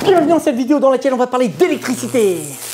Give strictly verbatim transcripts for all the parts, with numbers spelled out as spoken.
Bienvenue dans cette vidéo dans laquelle on va parler d'électricité.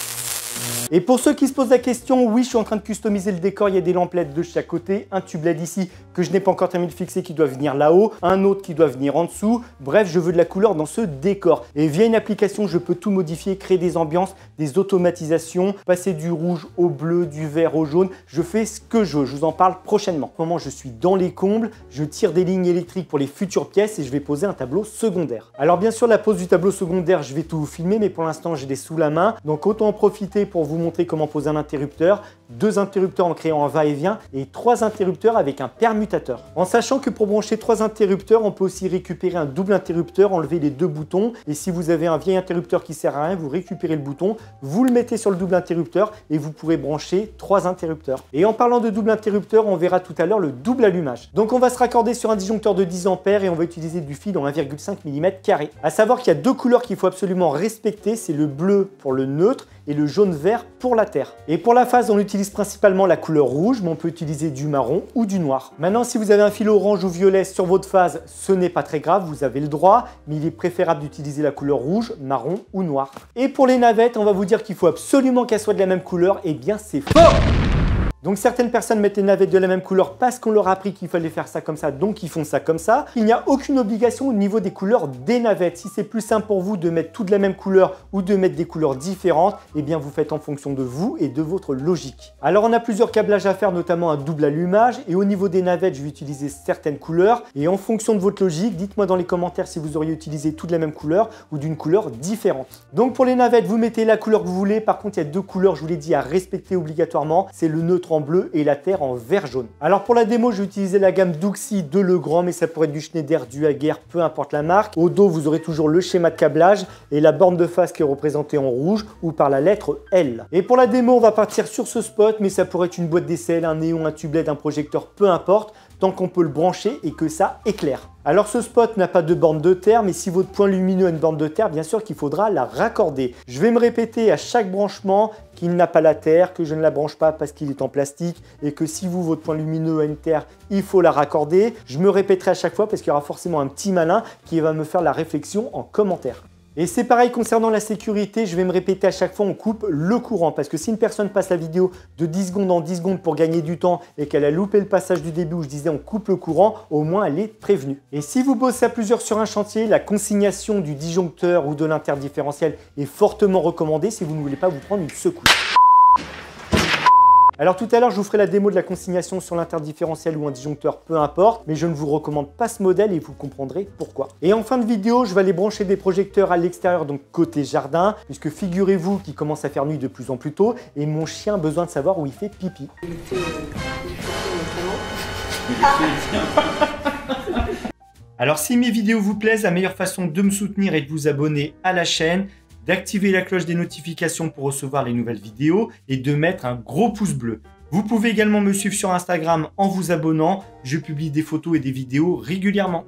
Et pour ceux qui se posent la question, oui, je suis en train de customiser le décor. Il y a des lampes L E D de chaque côté, un tube L E D ici que je n'ai pas encore terminé de fixer qui doit venir là-haut, un autre qui doit venir en dessous. Bref, je veux de la couleur dans ce décor. Et via une application, je peux tout modifier, créer des ambiances, des automatisations, passer du rouge au bleu, du vert au jaune. Je fais ce que je veux. Je vous en parle prochainement. En ce moment, je suis dans les combles. Je tire des lignes électriques pour les futures pièces et je vais poser un tableau secondaire. Alors bien sûr, la pose du tableau secondaire, je vais tout vous filmer, mais pour l'instant, j'ai des sous la main. Donc autant en profiter pour vous montrer comment poser un interrupteur, deux interrupteurs en créant un va-et-vient et trois interrupteurs avec un permutateur. En sachant que pour brancher trois interrupteurs, on peut aussi récupérer un double interrupteur, enlever les deux boutons et si vous avez un vieil interrupteur qui sert à rien, vous récupérez le bouton, vous le mettez sur le double interrupteur et vous pourrez brancher trois interrupteurs. Et en parlant de double interrupteur, on verra tout à l'heure le double allumage. Donc on va se raccorder sur un disjoncteur de dix ampères et on va utiliser du fil en un virgule cinq millimètres carré. À savoir qu'il y a deux couleurs qu'il faut absolument respecter, c'est le bleu pour le neutre et le jaune-vert pour la terre. Et pour la phase, on utilise principalement la couleur rouge, mais on peut utiliser du marron ou du noir. Maintenant, si vous avez un fil orange ou violet sur votre phase, ce n'est pas très grave, vous avez le droit, mais il est préférable d'utiliser la couleur rouge, marron ou noir. Et pour les navettes, on va vous dire qu'il faut absolument qu'elles soient de la même couleur, et bien c'est faux! Donc certaines personnes mettent les navettes de la même couleur parce qu'on leur a appris qu'il fallait faire ça comme ça, donc ils font ça comme ça. Il n'y a aucune obligation au niveau des couleurs des navettes. Si c'est plus simple pour vous de mettre toutes de la même couleur ou de mettre des couleurs différentes, eh bien vous faites en fonction de vous et de votre logique. Alors on a plusieurs câblages à faire, notamment un double allumage. Et au niveau des navettes, je vais utiliser certaines couleurs. Et en fonction de votre logique, dites-moi dans les commentaires si vous auriez utilisé toutes de la même couleur ou d'une couleur différente. Donc pour les navettes, vous mettez la couleur que vous voulez. Par contre, il y a deux couleurs, je vous l'ai dit, à respecter obligatoirement. C'est le neutre en bleu et la terre en vert jaune. Alors pour la démo, je vais utiliser la gamme Duxi de Legrand, mais ça pourrait être du Schneider, du Haguer, peu importe la marque. Au dos, vous aurez toujours le schéma de câblage et la borne de phase qui est représentée en rouge ou par la lettre L. Et pour la démo, on va partir sur ce spot, mais ça pourrait être une boîte d'essai, un néon, un tube L E D, un projecteur, peu importe, tant qu'on peut le brancher et que ça éclaire. Alors ce spot n'a pas de borne de terre, mais si votre point lumineux a une borne de terre, bien sûr qu'il faudra la raccorder. Je vais me répéter à chaque branchement qu'il n'a pas la terre, que je ne la branche pas parce qu'il est en plastique et que si vous, votre point lumineux a une terre, il faut la raccorder. Je me répéterai à chaque fois parce qu'il y aura forcément un petit malin qui va me faire la réflexion en commentaire. Et c'est pareil concernant la sécurité, je vais me répéter à chaque fois, on coupe le courant. Parce que si une personne passe la vidéo de dix secondes en dix secondes pour gagner du temps et qu'elle a loupé le passage du début où je disais on coupe le courant, au moins elle est prévenue. Et si vous bossez à plusieurs sur un chantier, la consignation du disjoncteur ou de l'interdifférentiel est fortement recommandée si vous ne voulez pas vous prendre une secousse. Alors tout à l'heure, je vous ferai la démo de la consignation sur l'interdifférentiel ou un disjoncteur, peu importe, mais je ne vous recommande pas ce modèle et vous comprendrez pourquoi. Et en fin de vidéo, je vais aller brancher des projecteurs à l'extérieur, donc côté jardin, puisque figurez-vous qu'il commence à faire nuit de plus en plus tôt et mon chien a besoin de savoir où il fait pipi. Alors si mes vidéos vous plaisent, la meilleure façon de me soutenir est de vous abonner à la chaîne, d'activer la cloche des notifications pour recevoir les nouvelles vidéos et de mettre un gros pouce bleu. Vous pouvez également me suivre sur Instagram en vous abonnant. Je publie des photos et des vidéos régulièrement.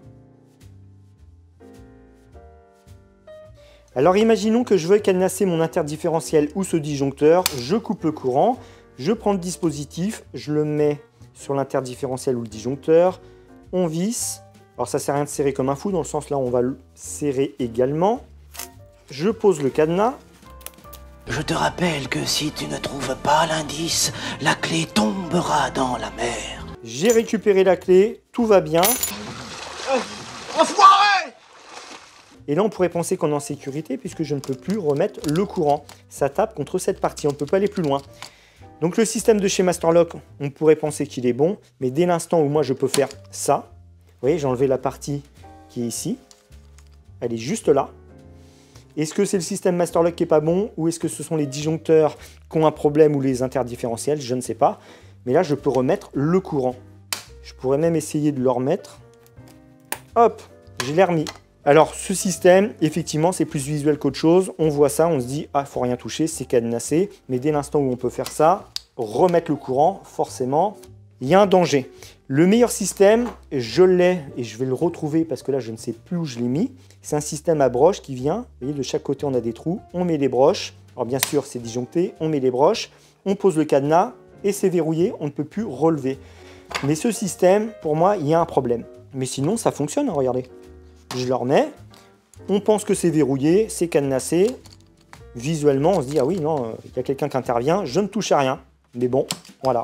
Alors imaginons que je veux cadenasser mon interdifférentiel ou ce disjoncteur. Je coupe le courant, je prends le dispositif, je le mets sur l'interdifférentiel ou le disjoncteur. On visse. Alors ça ne sert à rien de serrer comme un fou, dans le sens là on va le serrer également. Je pose le cadenas. Je te rappelle que si tu ne trouves pas l'indice, la clé tombera dans la mer. J'ai récupéré la clé, tout va bien. Enfoiré! Et là, on pourrait penser qu'on est en sécurité puisque je ne peux plus remettre le courant. Ça tape contre cette partie, on ne peut pas aller plus loin. Donc le système de chez Masterlock, on pourrait penser qu'il est bon, mais dès l'instant où moi je peux faire ça, vous voyez, j'ai enlevé la partie qui est ici. Elle est juste là. Est-ce que c'est le système Masterlock qui n'est pas bon ou est-ce que ce sont les disjoncteurs qui ont un problème ou les interdifférentiels? Je ne sais pas. Mais là, je peux remettre le courant. Je pourrais même essayer de le remettre. Hop, je l'ai remis. Alors, ce système, effectivement, c'est plus visuel qu'autre chose. On voit ça, on se dit, ah, il ne faut rien toucher, c'est cadenassé. Mais dès l'instant où on peut faire ça, remettre le courant, forcément, il y a un danger. Le meilleur système, je l'ai et je vais le retrouver parce que là, je ne sais plus où je l'ai mis. C'est un système à broches qui vient. Vous voyez, de chaque côté, on a des trous. On met les broches. Alors, bien sûr, c'est disjoncté. On met les broches. On pose le cadenas et c'est verrouillé. On ne peut plus relever. Mais ce système, pour moi, il y a un problème. Mais sinon, ça fonctionne. Regardez. Je le remets. On pense que c'est verrouillé, c'est cadenassé. Visuellement, on se dit, ah oui, non, il y a quelqu'un qui intervient, je ne touche à rien. Mais bon, voilà.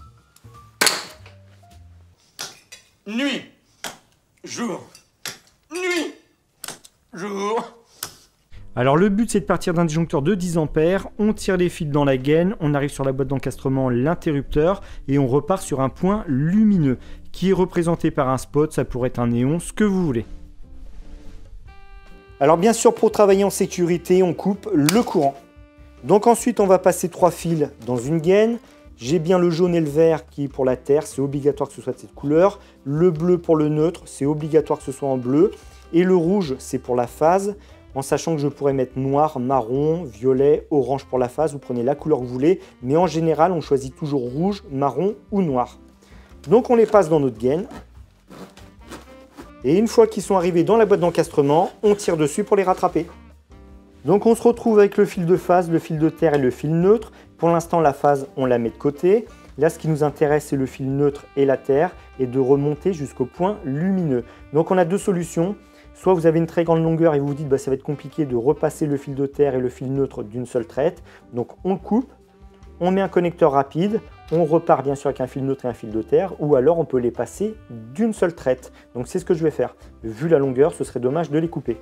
Nuit, jour, nuit, jour. Alors le but, c'est de partir d'un disjoncteur de dix ampères, on tire les fils dans la gaine, on arrive sur la boîte d'encastrement, l'interrupteur, et on repart sur un point lumineux, qui est représenté par un spot, ça pourrait être un néon, ce que vous voulez. Alors bien sûr, pour travailler en sécurité, on coupe le courant. Donc ensuite, on va passer trois fils dans une gaine. J'ai bien le jaune et le vert qui est pour la terre, c'est obligatoire que ce soit de cette couleur. Le bleu pour le neutre, c'est obligatoire que ce soit en bleu. Et le rouge, c'est pour la phase, en sachant que je pourrais mettre noir, marron, violet, orange pour la phase. Vous prenez la couleur que vous voulez, mais en général, on choisit toujours rouge, marron ou noir. Donc on les passe dans notre gaine. Et une fois qu'ils sont arrivés dans la boîte d'encastrement, on tire dessus pour les rattraper. Donc on se retrouve avec le fil de phase, le fil de terre et le fil neutre. Pour l'instant, la phase, on la met de côté. Là, ce qui nous intéresse, c'est le fil neutre et la terre, et de remonter jusqu'au point lumineux. Donc on a deux solutions. Soit vous avez une très grande longueur et vous vous dites, bah, ça va être compliqué de repasser le fil de terre et le fil neutre d'une seule traite. Donc on le coupe, on met un connecteur rapide, on repart bien sûr avec un fil neutre et un fil de terre, ou alors on peut les passer d'une seule traite. Donc c'est ce que je vais faire. Vu la longueur, ce serait dommage de les couper.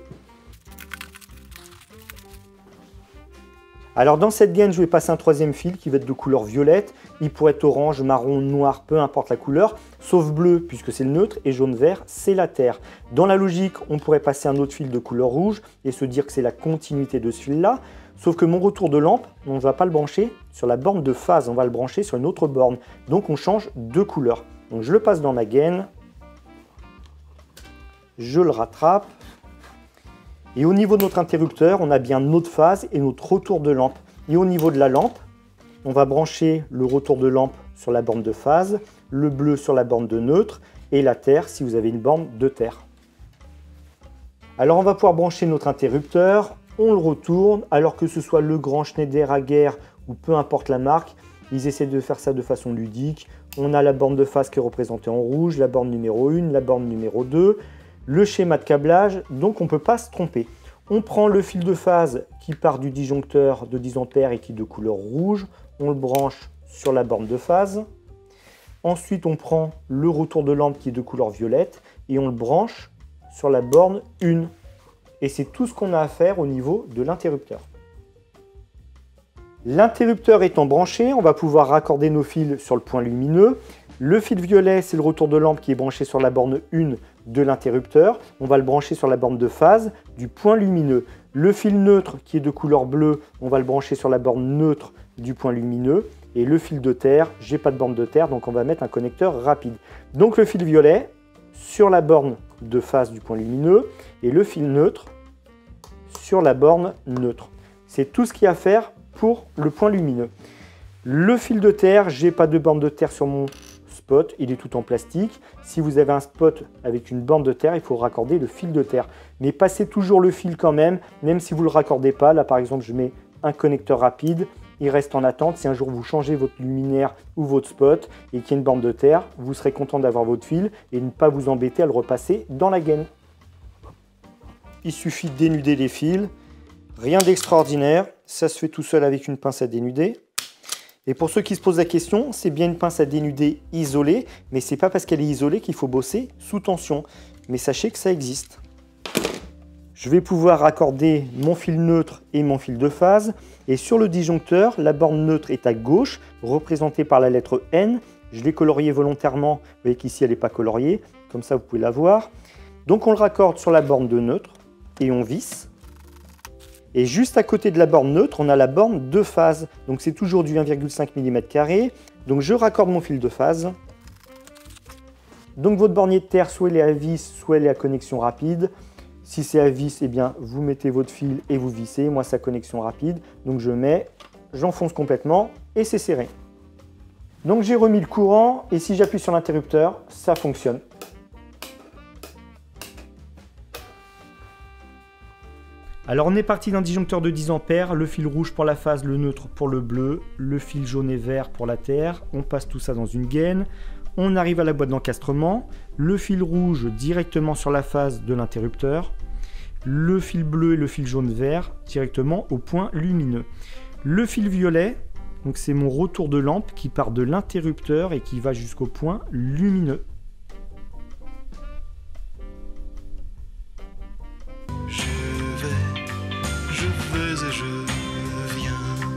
Alors dans cette gaine, je vais passer un troisième fil qui va être de couleur violette. Il pourrait être orange, marron, noir, peu importe la couleur, sauf bleu puisque c'est le neutre, et jaune-vert, c'est la terre. Dans la logique, on pourrait passer un autre fil de couleur rouge et se dire que c'est la continuité de ce fil-là. Sauf que mon retour de lampe, on ne va pas le brancher sur la borne de phase, on va le brancher sur une autre borne. Donc on change de couleur. Donc je le passe dans ma gaine, je le rattrape. Et au niveau de notre interrupteur, on a bien notre phase et notre retour de lampe. Et au niveau de la lampe, on va brancher le retour de lampe sur la borne de phase, le bleu sur la borne de neutre et la terre si vous avez une borne de terre. Alors on va pouvoir brancher notre interrupteur, on le retourne, alors que ce soit le grand Schneider, Hager ou peu importe la marque, ils essaient de faire ça de façon ludique. On a la borne de phase qui est représentée en rouge, la borne numéro un, la borne numéro deux, le schéma de câblage, donc on ne peut pas se tromper. On prend le fil de phase qui part du disjoncteur de dix ampères et qui est de couleur rouge, on le branche sur la borne de phase. Ensuite, on prend le retour de lampe qui est de couleur violette et on le branche sur la borne un. Et c'est tout ce qu'on a à faire au niveau de l'interrupteur. L'interrupteur étant branché, on va pouvoir raccorder nos fils sur le point lumineux. Le fil violet, c'est le retour de lampe qui est branché sur la borne un de l'interrupteur. On va le brancher sur la borne de phase du point lumineux. Le fil neutre qui est de couleur bleue, on va le brancher sur la borne neutre du point lumineux. Et le fil de terre, j'ai pas de borne de terre, donc on va mettre un connecteur rapide. Donc le fil violet sur la borne de phase du point lumineux et le fil neutre sur la borne neutre. C'est tout ce qu'il y a à faire pour le point lumineux. Le fil de terre, j'ai pas de borne de terre sur mon spot, il est tout en plastique. Si vous avez un spot avec une borne de terre, il faut raccorder le fil de terre. Mais passez toujours le fil quand même, même si vous ne le raccordez pas. Là par exemple, je mets un connecteur rapide, il reste en attente. Si un jour vous changez votre luminaire ou votre spot et qu'il y a une borne de terre, vous serez content d'avoir votre fil et ne pas vous embêter à le repasser dans la gaine. Il suffit de dénuder les fils, rien d'extraordinaire, ça se fait tout seul avec une pince à dénuder. Et pour ceux qui se posent la question, c'est bien une pince à dénuder isolée, mais c'est pas parce qu'elle est isolée qu'il faut bosser sous tension. Mais sachez que ça existe. Je vais pouvoir raccorder mon fil neutre et mon fil de phase. Et sur le disjoncteur, la borne neutre est à gauche, représentée par la lettre N. Je l'ai coloriée volontairement, vous voyez qu'ici elle n'est pas coloriée, comme ça vous pouvez la voir. Donc on le raccorde sur la borne de neutre et on visse. Et juste à côté de la borne neutre, on a la borne de phase. Donc c'est toujours du un virgule cinq millimètres carré. Donc je raccorde mon fil de phase. Donc votre bornier de terre, soit elle est à vis, soit elle est à connexion rapide. Si c'est à vis, eh bien vous mettez votre fil et vous vissez. Moi c'est à connexion rapide. Donc je mets, j'enfonce complètement et c'est serré. Donc j'ai remis le courant et si j'appuie sur l'interrupteur, ça fonctionne. Alors on est parti d'un disjoncteur de dix ampères, le fil rouge pour la phase, le neutre pour le bleu, le fil jaune et vert pour la terre. On passe tout ça dans une gaine. On arrive à la boîte d'encastrement, le fil rouge directement sur la phase de l'interrupteur, le fil bleu et le fil jaune vert directement au point lumineux. Le fil violet, donc c'est mon retour de lampe qui part de l'interrupteur et qui va jusqu'au point lumineux. Je vais, je vais et je viens.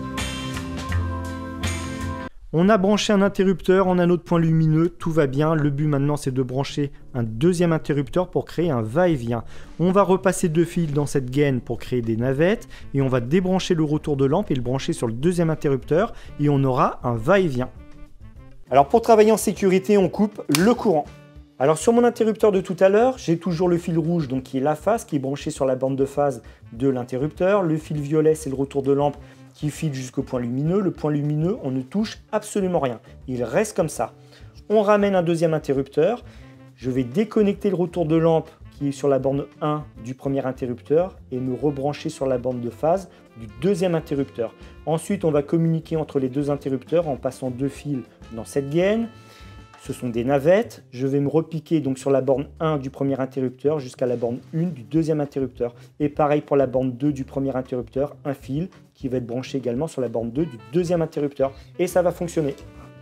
On a branché un interrupteur, on a notre point lumineux, tout va bien. Le but maintenant c'est de brancher un deuxième interrupteur pour créer un va-et-vient. On va repasser deux fils dans cette gaine pour créer des navettes et on va débrancher le retour de lampe et le brancher sur le deuxième interrupteur et on aura un va-et-vient. Alors pour travailler en sécurité, on coupe le courant. Alors sur mon interrupteur de tout à l'heure, j'ai toujours le fil rouge donc qui est la phase, qui est branché sur la bande de phase de l'interrupteur. Le fil violet c'est le retour de lampe qui file jusqu'au point lumineux. Le point lumineux, on ne touche absolument rien. Il reste comme ça. On ramène un deuxième interrupteur. Je vais déconnecter le retour de lampe qui est sur la borne un du premier interrupteur et me rebrancher sur la bande de phase du deuxième interrupteur. Ensuite, on va communiquer entre les deux interrupteurs en passant deux fils dans cette gaine. Ce sont des navettes. Je vais me repiquer donc sur la borne un du premier interrupteur jusqu'à la borne un du deuxième interrupteur. Et pareil pour la borne deux du premier interrupteur, un fil qui va être branché également sur la borne deux du deuxième interrupteur. Et ça va fonctionner.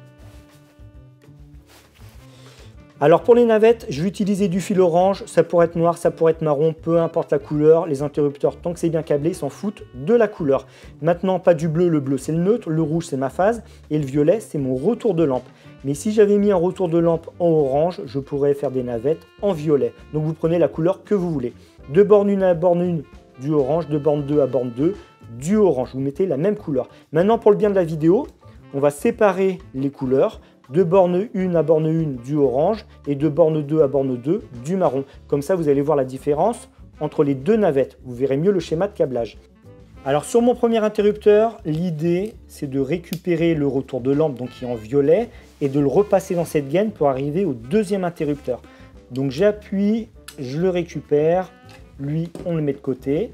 Alors pour les navettes, je vais utiliser du fil orange. Ça pourrait être noir, ça pourrait être marron, peu importe la couleur. Les interrupteurs, tant que c'est bien câblé, s'en foutent de la couleur. Maintenant, pas du bleu. Le bleu, c'est le neutre. Le rouge, c'est ma phase. Et le violet, c'est mon retour de lampe. Mais si j'avais mis un retour de lampe en orange, je pourrais faire des navettes en violet. Donc vous prenez la couleur que vous voulez. De borne un à borne un, du orange. De borne deux à borne deux, du orange. Vous mettez la même couleur. Maintenant, pour le bien de la vidéo, on va séparer les couleurs. De borne un à borne un, du orange. Et de borne deux à borne deux, du marron. Comme ça, vous allez voir la différence entre les deux navettes. Vous verrez mieux le schéma de câblage. Alors sur mon premier interrupteur, l'idée c'est de récupérer le retour de lampe donc qui est en violet et de le repasser dans cette gaine pour arriver au deuxième interrupteur. Donc j'appuie, je le récupère, lui on le met de côté.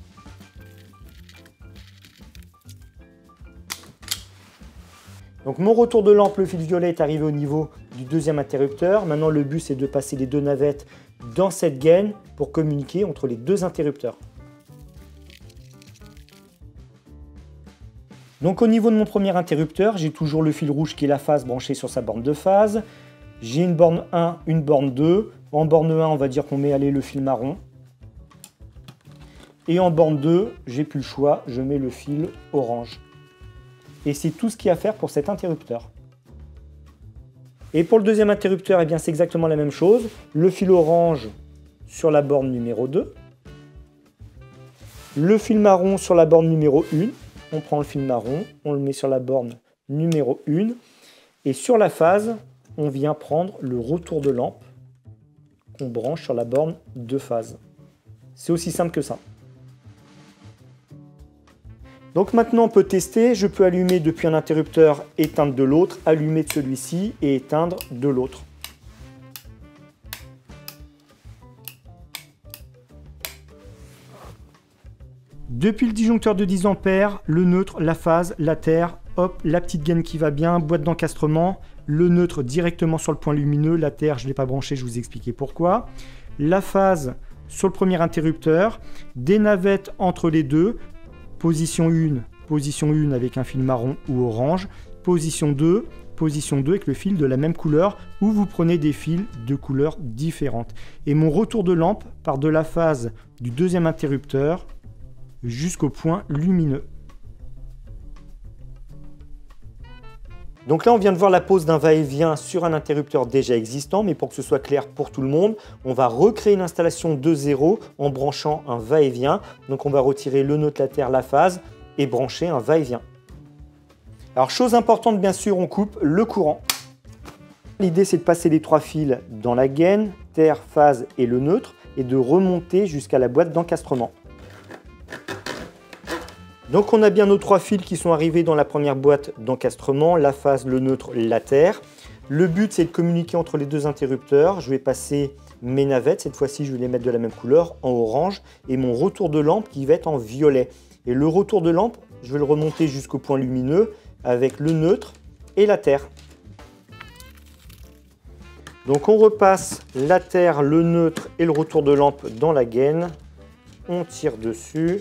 Donc mon retour de lampe, le fil violet est arrivé au niveau du deuxième interrupteur. Maintenant le but c'est de passer les deux navettes dans cette gaine pour communiquer entre les deux interrupteurs. Donc au niveau de mon premier interrupteur, j'ai toujours le fil rouge qui est la phase branchée sur sa borne de phase. J'ai une borne un, une borne deux. En borne un, on va dire qu'on met aller le fil marron. Et en borne deux, j'ai plus le choix, je mets le fil orange. Et c'est tout ce qu'il y a à faire pour cet interrupteur. Et pour le deuxième interrupteur, eh bien c'est exactement la même chose. Le fil orange sur la borne numéro deux. Le fil marron sur la borne numéro un. On prend le fil marron, on le met sur la borne numéro un. Et sur la phase, on vient prendre le retour de lampe qu'on branche sur la borne de phase. C'est aussi simple que ça. Donc maintenant, on peut tester. Je peux allumer depuis un interrupteur, éteindre de l'autre, allumer de celui-ci et éteindre de l'autre. Depuis le disjoncteur de dix ampères, le neutre, la phase, la terre, hop, la petite gaine qui va bien, boîte d'encastrement, le neutre directement sur le point lumineux, la terre je ne l'ai pas branché, je vous ai expliqué pourquoi. La phase sur le premier interrupteur, des navettes entre les deux, position un, position un avec un fil marron ou orange, position deux, position deux avec le fil de la même couleur ou vous prenez des fils de couleurs différentes. Et mon retour de lampe part de la phase du deuxième interrupteur jusqu'au point lumineux. Donc là, on vient de voir la pose d'un va-et-vient sur un interrupteur déjà existant, mais pour que ce soit clair pour tout le monde, on va recréer une installation de zéro en branchant un va-et-vient. Donc on va retirer le neutre, la terre, la phase et brancher un va-et-vient. Alors chose importante, bien sûr, on coupe le courant. L'idée, c'est de passer les trois fils dans la gaine, terre, phase et le neutre, et de remonter jusqu'à la boîte d'encastrement. Donc on a bien nos trois fils qui sont arrivés dans la première boîte d'encastrement, la phase, le neutre, la terre. Le but c'est de communiquer entre les deux interrupteurs. Je vais passer mes navettes, cette fois-ci je vais les mettre de la même couleur, en orange, et mon retour de lampe qui va être en violet. Et le retour de lampe, je vais le remonter jusqu'au point lumineux avec le neutre et la terre. Donc on repasse la terre, le neutre et le retour de lampe dans la gaine. on tire dessus.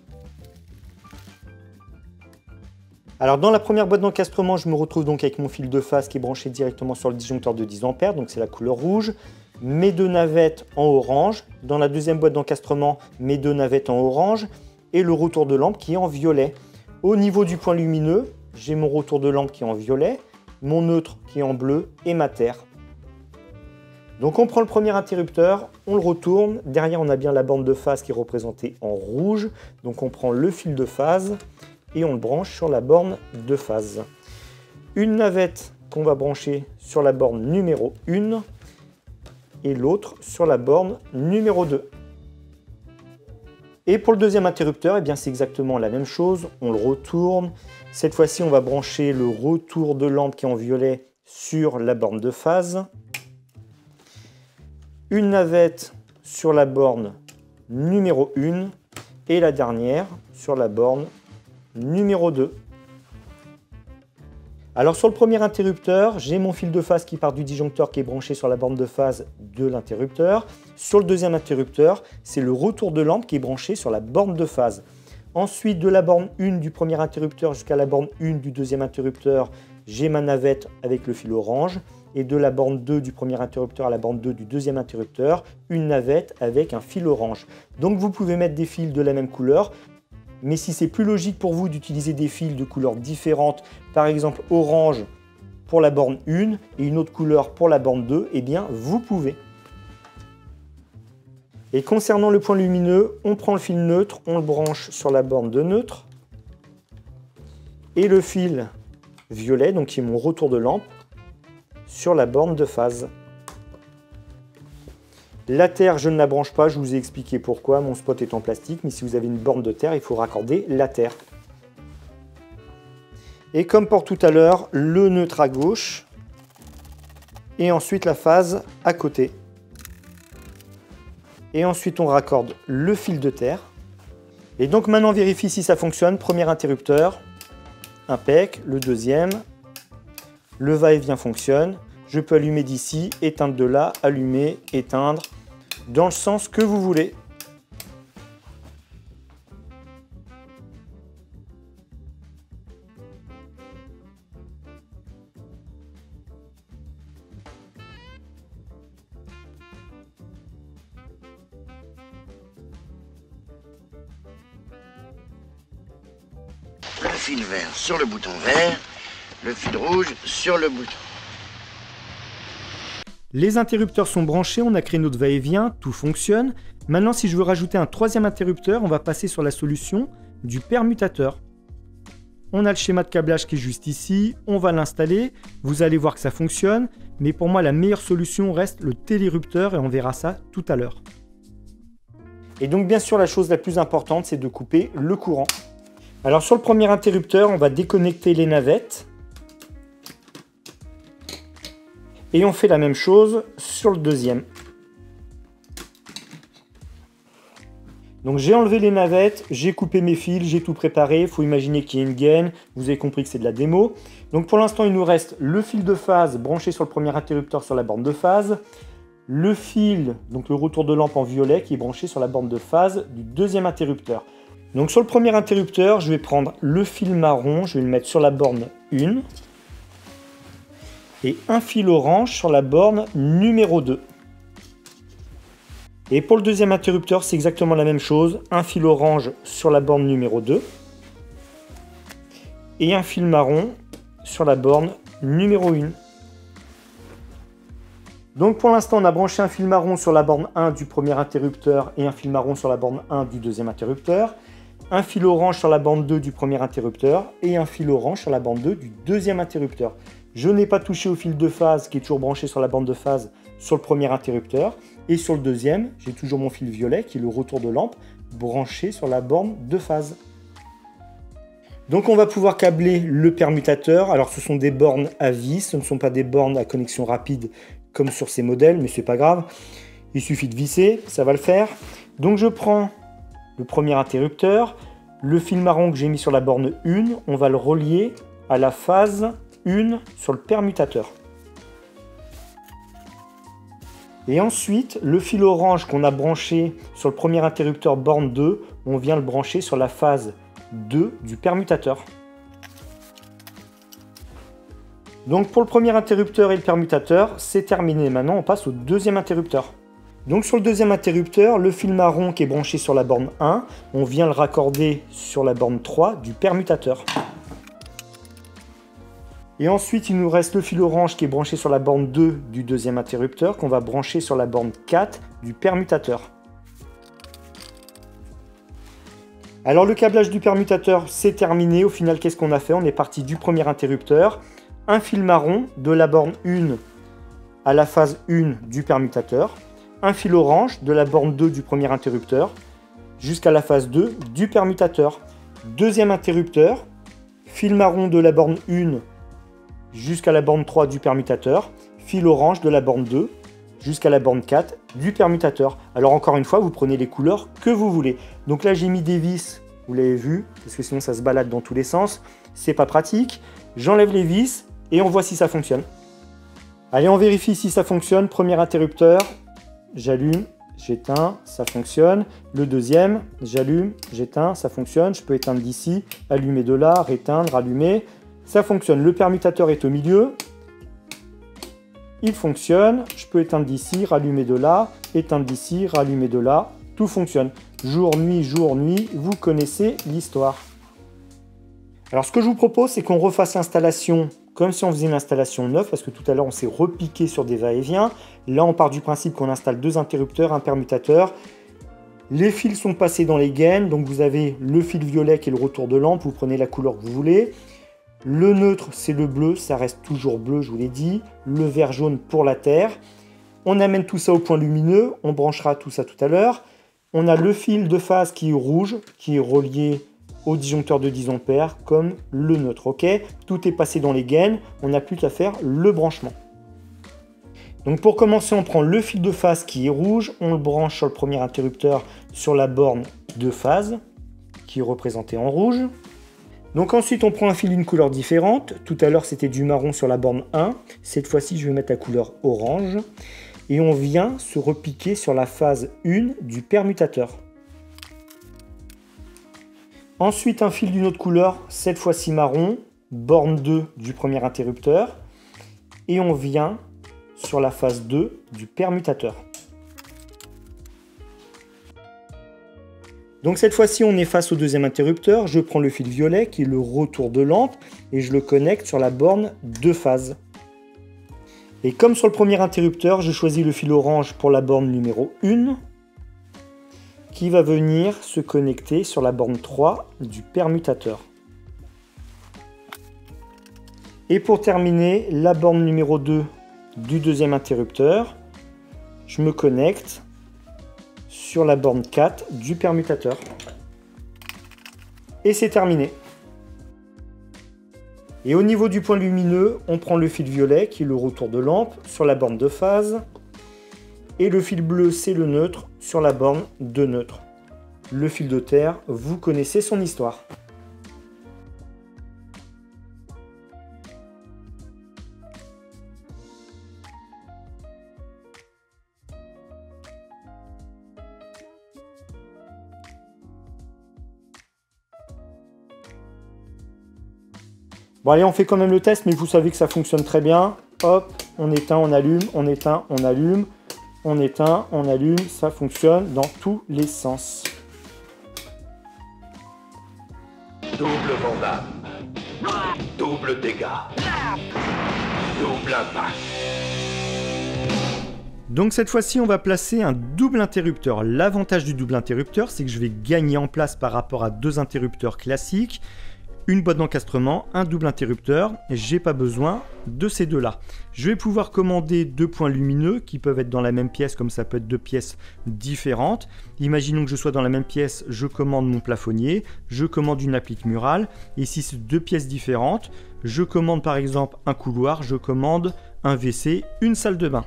Alors dans la première boîte d'encastrement, je me retrouve donc avec mon fil de phase qui est branché directement sur le disjoncteur de dix ampères, donc c'est la couleur rouge. Mes deux navettes en orange. Dans la deuxième boîte d'encastrement, mes deux navettes en orange. Et le retour de lampe qui est en violet. Au niveau du point lumineux, j'ai mon retour de lampe qui est en violet, mon neutre qui est en bleu et ma terre. Donc on prend le premier interrupteur, on le retourne. Derrière, on a bien la borne de phase qui est représentée en rouge. Donc on prend le fil de phase et on le branche sur la borne de phase. Une navette qu'on va brancher sur la borne numéro un et l'autre sur la borne numéro deux. Et pour le deuxième interrupteur, eh bien c'est exactement la même chose, on le retourne. Cette fois-ci, on va brancher le retour de lampe qui est en violet sur la borne de phase. Une navette sur la borne numéro un et la dernière sur la borne numéro deux. Alors sur le premier interrupteur, j'ai mon fil de phase qui part du disjoncteur qui est branché sur la borne de phase de l'interrupteur. Sur le deuxième interrupteur, c'est le retour de lampe qui est branché sur la borne de phase. Ensuite, de la borne un du premier interrupteur jusqu'à la borne un du deuxième interrupteur, j'ai ma navette avec le fil orange. Et de la borne deux du premier interrupteur à la borne deux du deuxième interrupteur, une navette avec un fil orange. Donc vous pouvez mettre des fils de la même couleur. Mais si c'est plus logique pour vous d'utiliser des fils de couleurs différentes, par exemple orange pour la borne un et une autre couleur pour la borne deux, eh bien vous pouvez. Et concernant le point lumineux, on prend le fil neutre, on le branche sur la borne de neutre. Et le fil violet, donc qui est mon retour de lampe, sur la borne de phase. La terre, je ne la branche pas, je vous ai expliqué pourquoi, mon spot est en plastique, mais si vous avez une borne de terre, il faut raccorder la terre. Et comme pour tout à l'heure, le neutre à gauche, et ensuite la phase à côté. Et ensuite on raccorde le fil de terre. Et donc maintenant on vérifie si ça fonctionne. Premier interrupteur, impec, le deuxième, le va-et-vient fonctionne. Je peux allumer d'ici, éteindre de là, allumer, éteindre, dans le sens que vous voulez. Le fil vert sur le bouton vert, le fil rouge sur le bouton. Les interrupteurs sont branchés, on a créé notre va-et-vient, tout fonctionne. Maintenant, si je veux rajouter un troisième interrupteur, on va passer sur la solution du permutateur. On a le schéma de câblage qui est juste ici, on va l'installer. Vous allez voir que ça fonctionne, mais pour moi, la meilleure solution reste le télérupteur et on verra ça tout à l'heure. Et donc, bien sûr, la chose la plus importante, c'est de couper le courant. Alors, sur le premier interrupteur, on va déconnecter les navettes. Et on fait la même chose sur le deuxième. Donc j'ai enlevé les navettes, j'ai coupé mes fils, j'ai tout préparé. Il faut imaginer qu'il y a une gaine. Vous avez compris que c'est de la démo. Donc pour l'instant, il nous reste le fil de phase branché sur le premier interrupteur sur la borne de phase. Le fil, donc le retour de lampe en violet qui est branché sur la borne de phase du deuxième interrupteur. Donc sur le premier interrupteur, je vais prendre le fil marron, je vais le mettre sur la borne un. Et un fil orange sur la borne numéro deux. Et pour le deuxième interrupteur, c'est exactement la même chose. Un fil orange sur la borne numéro deux. Et un fil marron sur la borne numéro un. Donc pour l'instant, on a branché un fil marron sur la borne un du premier interrupteur et un fil marron sur la borne un du deuxième interrupteur. Un fil orange sur la borne deux du premier interrupteur et un fil orange sur la borne deux du deuxième interrupteur. Je n'ai pas touché au fil de phase qui est toujours branché sur la borne de phase sur le premier interrupteur. Et sur le deuxième, j'ai toujours mon fil violet qui est le retour de lampe branché sur la borne de phase. Donc on va pouvoir câbler le permutateur. Alors ce sont des bornes à vis, ce ne sont pas des bornes à connexion rapide comme sur ces modèles, mais c'est pas grave. Il suffit de visser, ça va le faire. Donc je prends le premier interrupteur, le fil marron que j'ai mis sur la borne un, on va le relier à la phase un sur le permutateur. Et ensuite, le fil orange qu'on a branché sur le premier interrupteur borne deux, on vient le brancher sur la phase deux du permutateur. Donc pour le premier interrupteur et le permutateur, c'est terminé. Maintenant, on passe au deuxième interrupteur. Donc sur le deuxième interrupteur, le fil marron qui est branché sur la borne un, on vient le raccorder sur la borne trois du permutateur. Et ensuite, il nous reste le fil orange qui est branché sur la borne deux du deuxième interrupteur, qu'on va brancher sur la borne quatre du permutateur. Alors le câblage du permutateur, c'est terminé. Au final, qu'est-ce qu'on a fait? On est parti du premier interrupteur, un fil marron de la borne un à la phase un du permutateur, un fil orange de la borne deux du premier interrupteur jusqu'à la phase deux du permutateur. Deuxième interrupteur, fil marron de la borne un jusqu'à la borne trois du permutateur, fil orange de la borne deux jusqu'à la borne quatre du permutateur. Alors encore une fois, vous prenez les couleurs que vous voulez. Donc là, j'ai mis des vis, vous l'avez vu, parce que sinon ça se balade dans tous les sens. C'est pas pratique. J'enlève les vis et on voit si ça fonctionne. Allez, on vérifie si ça fonctionne. Premier interrupteur, j'allume, j'éteins, ça fonctionne. Le deuxième, j'allume, j'éteins, ça fonctionne. Je peux éteindre d'ici, allumer de là, réteindre, allumer. Ça fonctionne. Le permutateur est au milieu. Il fonctionne. Je peux éteindre d'ici, rallumer de là, éteindre d'ici, rallumer de là. Tout fonctionne. Jour, nuit, jour, nuit. Vous connaissez l'histoire. Alors, ce que je vous propose, c'est qu'on refasse l'installation comme si on faisait une installation neuve, parce que tout à l'heure, on s'est repiqué sur des va-et-vient. Là, on part du principe qu'on installe deux interrupteurs, un permutateur. Les fils sont passés dans les gaines. Donc, vous avez le fil violet qui est le retour de lampe. Vous prenez la couleur que vous voulez. Le neutre, c'est le bleu, ça reste toujours bleu, je vous l'ai dit. Le vert jaune pour la terre. On amène tout ça au point lumineux, on branchera tout ça tout à l'heure. On a le fil de phase qui est rouge, qui est relié au disjoncteur de dix ampères, comme le neutre, ok? Tout est passé dans les gaines, on n'a plus qu'à faire le branchement. Donc pour commencer, on prend le fil de phase qui est rouge, on le branche sur le premier interrupteur sur la borne de phase, qui est représentée en rouge. Donc ensuite, on prend un fil d'une couleur différente. Tout à l'heure, c'était du marron sur la borne un. Cette fois-ci, je vais mettre la couleur orange. Et on vient se repiquer sur la phase un du permutateur. Ensuite, un fil d'une autre couleur, cette fois-ci marron, borne deux du premier interrupteur. Et on vient sur la phase deux du permutateur. Donc cette fois-ci, on est face au deuxième interrupteur. Je prends le fil violet qui est le retour de lampe et je le connecte sur la borne de phase. Et comme sur le premier interrupteur, je choisis le fil orange pour la borne numéro un qui va venir se connecter sur la borne trois du permutateur. Et pour terminer, la borne numéro deux du deuxième interrupteur, je me connecte sur la borne quatre du permutateur. Et c'est terminé. Et au niveau du point lumineux, on prend le fil violet qui est le retour de lampe sur la borne de phase. Et le fil bleu, c'est le neutre sur la borne de neutre. Le fil de terre, vous connaissez son histoire. Bon allez, on fait quand même le test, mais vous savez que ça fonctionne très bien. Hop, on éteint, on allume, on éteint, on allume, on éteint, on allume, ça fonctionne dans tous les sens. Double vandame, double dégâts, double impact. Donc cette fois-ci, on va placer un double interrupteur. L'avantage du double interrupteur, c'est que je vais gagner en place par rapport à deux interrupteurs classiques. Une boîte d'encastrement, un double interrupteur, j'ai pas besoin de ces deux-là. Je vais pouvoir commander deux points lumineux qui peuvent être dans la même pièce, comme ça peut être deux pièces différentes. Imaginons que je sois dans la même pièce, je commande mon plafonnier, je commande une applique murale, et si c'est deux pièces différentes, je commande par exemple un couloir, je commande un W C, une salle de bain.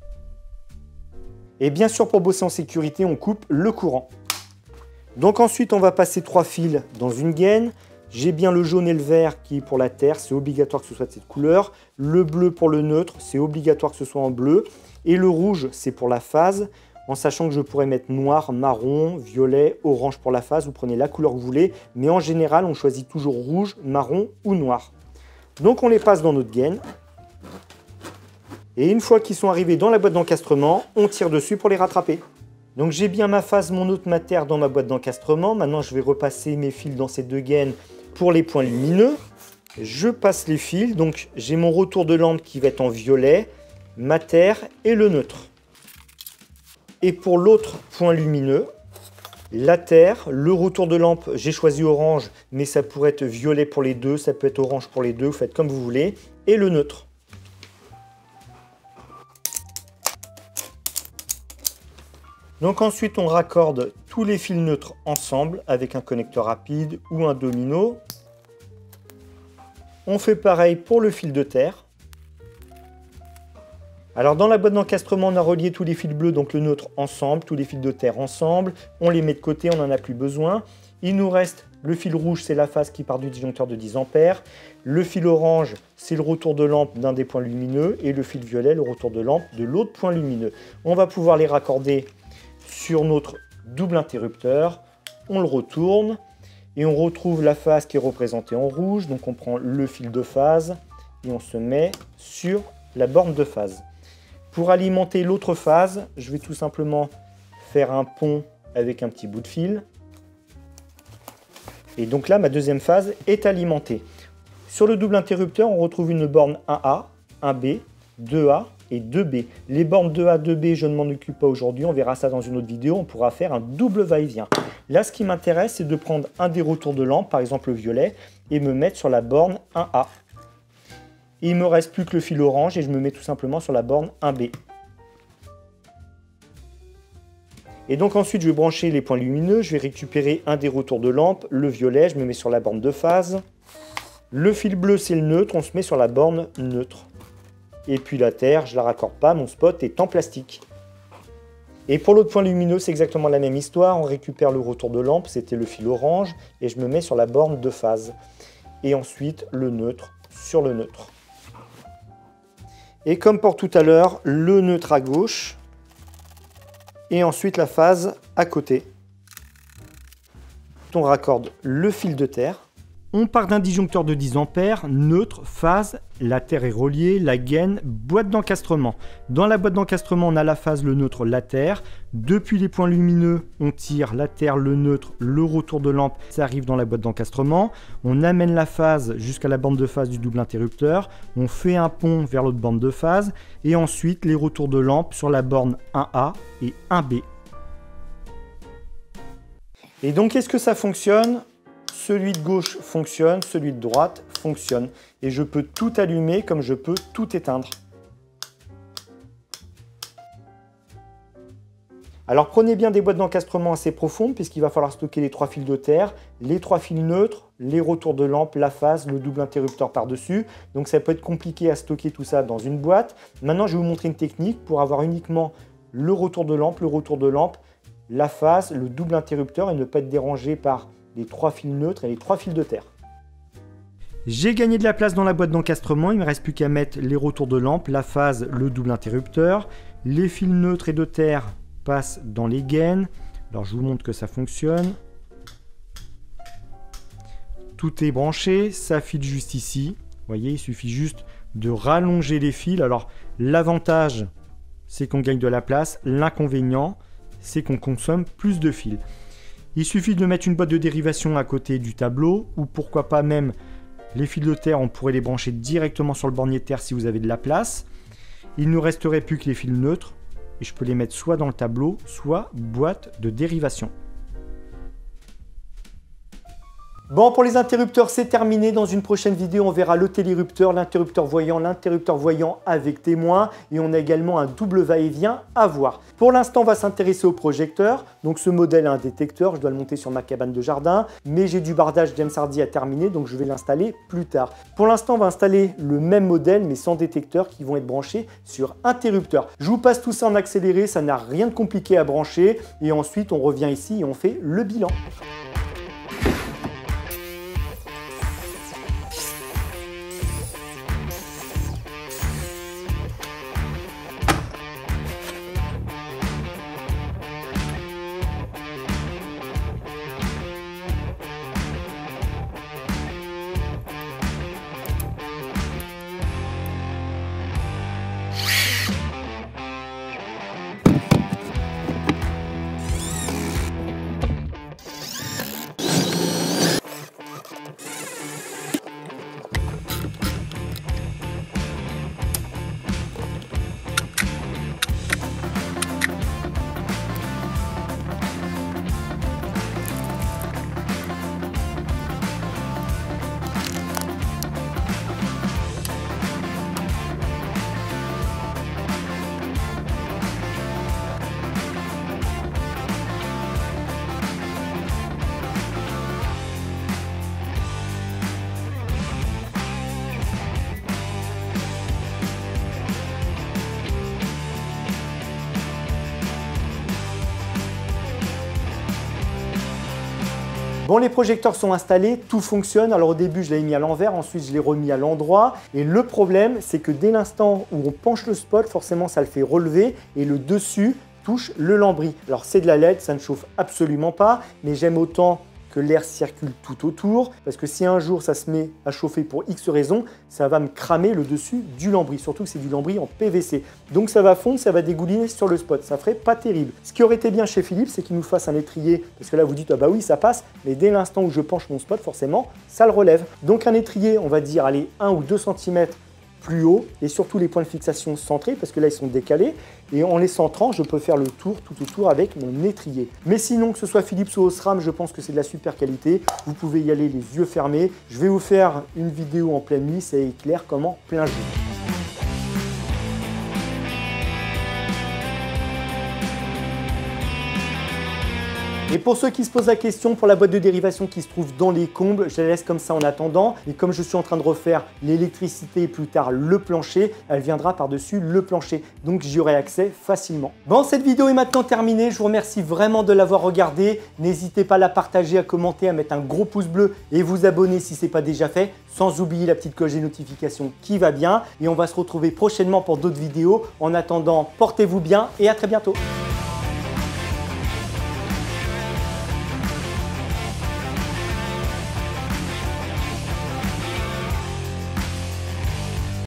Et bien sûr, pour bosser en sécurité, on coupe le courant. Donc ensuite, on va passer trois fils dans une gaine. J'ai bien le jaune et le vert qui est pour la terre, c'est obligatoire que ce soit de cette couleur. Le bleu pour le neutre, c'est obligatoire que ce soit en bleu. Et le rouge, c'est pour la phase, en sachant que je pourrais mettre noir, marron, violet, orange pour la phase. Vous prenez la couleur que vous voulez, mais en général, on choisit toujours rouge, marron ou noir. Donc on les passe dans notre gaine. Et une fois qu'ils sont arrivés dans la boîte d'encastrement, on tire dessus pour les rattraper. Donc j'ai bien ma phase, mon autre ma terre dans ma boîte d'encastrement. Maintenant, je vais repasser mes fils dans ces deux gaines pour les points lumineux. Je passe les fils, donc j'ai mon retour de lampe qui va être en violet, ma terre et le neutre. Et pour l'autre point lumineux, la terre, le retour de lampe, j'ai choisi orange, mais ça pourrait être violet pour les deux, ça peut être orange pour les deux, vous faites comme vous voulez, et le neutre. Donc ensuite, on raccorde tous les fils neutres ensemble avec un connecteur rapide ou un domino. On fait pareil pour le fil de terre. Alors dans la boîte d'encastrement, on a relié tous les fils bleus, donc le neutre ensemble, tous les fils de terre ensemble. On les met de côté, on n'en a plus besoin. Il nous reste le fil rouge, c'est la phase qui part du disjoncteur de dix ampères. Le fil orange, c'est le retour de lampe d'un des points lumineux. Et le fil violet, le retour de lampe de l'autre point lumineux. On va pouvoir les raccorder sur notre double interrupteur. On le retourne et on retrouve la phase qui est représentée en rouge. Donc on prend le fil de phase et on se met sur la borne de phase. Pour alimenter l'autre phase, je vais tout simplement faire un pont avec un petit bout de fil. Et donc là, ma deuxième phase est alimentée. Sur le double interrupteur, on retrouve une borne un A, un B, deux A et deux B. Les bornes deux A, deux B, je ne m'en occupe pas aujourd'hui, on verra ça dans une autre vidéo, on pourra faire un double va-et-vient. Là, ce qui m'intéresse, c'est de prendre un des retours de lampe, par exemple le violet, et me mettre sur la borne un A. Et il ne me reste plus que le fil orange et je me mets tout simplement sur la borne un B. Et donc ensuite, je vais brancher les points lumineux, je vais récupérer un des retours de lampe, le violet, je me mets sur la borne de phase. Le fil bleu, c'est le neutre, on se met sur la borne neutre. Et puis la terre, je ne la raccorde pas, mon spot est en plastique. Et pour l'autre point lumineux, c'est exactement la même histoire. On récupère le retour de lampe, c'était le fil orange, et je me mets sur la borne de phase. Et ensuite, le neutre sur le neutre. Et comme pour tout à l'heure, le neutre à gauche, et ensuite la phase à côté. On raccorde le fil de terre. On part d'un disjoncteur de dix ampères, neutre, phase, la terre est reliée, la gaine, boîte d'encastrement. Dans la boîte d'encastrement, on a la phase, le neutre, la terre. Depuis les points lumineux, on tire la terre, le neutre, le retour de lampe, ça arrive dans la boîte d'encastrement. On amène la phase jusqu'à la bande de phase du double interrupteur. On fait un pont vers l'autre bande de phase. Et ensuite, les retours de lampe sur la borne un A et un B. Et donc, est-ce que ça fonctionne ? Celui de gauche fonctionne, celui de droite fonctionne. Et je peux tout allumer comme je peux tout éteindre. Alors prenez bien des boîtes d'encastrement assez profondes puisqu'il va falloir stocker les trois fils de terre, les trois fils neutres, les retours de lampe, la phase, le double interrupteur par-dessus. Donc ça peut être compliqué à stocker tout ça dans une boîte. Maintenant je vais vous montrer une technique pour avoir uniquement le retour de lampe, le retour de lampe, la phase, le double interrupteur et ne pas être dérangé par les trois fils neutres et les trois fils de terre. J'ai gagné de la place dans la boîte d'encastrement, il ne me reste plus qu'à mettre les retours de lampe, la phase, le double interrupteur. Les fils neutres et de terre passent dans les gaines. Alors je vous montre que ça fonctionne. Tout est branché, ça file juste ici. Vous voyez, il suffit juste de rallonger les fils. Alors l'avantage, c'est qu'on gagne de la place. L'inconvénient, c'est qu'on consomme plus de fils. Il suffit de mettre une boîte de dérivation à côté du tableau ou pourquoi pas même les fils de terre, on pourrait les brancher directement sur le bornier de terre si vous avez de la place. Il ne nous resterait plus que les fils neutres et je peux les mettre soit dans le tableau, soit boîte de dérivation. Bon, pour les interrupteurs, c'est terminé. Dans une prochaine vidéo, on verra le télérupteur, l'interrupteur voyant, l'interrupteur voyant avec témoin. Et on a également un double va-et-vient à voir. Pour l'instant, on va s'intéresser au projecteur. Donc ce modèle a un détecteur, je dois le monter sur ma cabane de jardin. Mais j'ai du bardage James Hardy à terminer, donc je vais l'installer plus tard. Pour l'instant, on va installer le même modèle, mais sans détecteur, qui vont être branchés sur interrupteur. Je vous passe tout ça en accéléré, ça n'a rien de compliqué à brancher. Et ensuite, on revient ici et on fait le bilan. Bon, les projecteurs sont installés, tout fonctionne. Alors au début, je l'avais mis à l'envers, ensuite je l'ai remis à l'endroit. Et le problème, c'est que dès l'instant où on penche le spot, forcément ça le fait relever et le dessus touche le lambris. Alors c'est de la L E D, ça ne chauffe absolument pas, mais j'aime autant que l'air circule tout autour, parce que si un jour ça se met à chauffer pour X raison, ça va me cramer le dessus du lambris, surtout que c'est du lambris en P V C. Donc ça va fondre, ça va dégouliner sur le spot, ça ferait pas terrible. Ce qui aurait été bien chez Philips, c'est qu'il nous fasse un étrier, parce que là vous dites ah bah oui ça passe, mais dès l'instant où je penche mon spot, forcément ça le relève. Donc un étrier, on va dire allez un ou deux centimètres plus haut, et surtout les points de fixation centrés, parce que là ils sont décalés, et en les centrant, je peux faire le tour tout autour avec mon étrier. Mais sinon, que ce soit Philips ou Osram, je pense que c'est de la super qualité. Vous pouvez y aller les yeux fermés. Je vais vous faire une vidéo en pleine nuit, ça éclaire comme en plein jour. Et pour ceux qui se posent la question, pour la boîte de dérivation qui se trouve dans les combles, je la laisse comme ça en attendant. Et comme je suis en train de refaire l'électricité et plus tard le plancher, elle viendra par-dessus le plancher. Donc j'y aurai accès facilement. Bon, cette vidéo est maintenant terminée. Je vous remercie vraiment de l'avoir regardée. N'hésitez pas à la partager, à commenter, à mettre un gros pouce bleu et vous abonner si ce n'est pas déjà fait. Sans oublier la petite cloche des notifications qui va bien. Et on va se retrouver prochainement pour d'autres vidéos. En attendant, portez-vous bien et à très bientôt.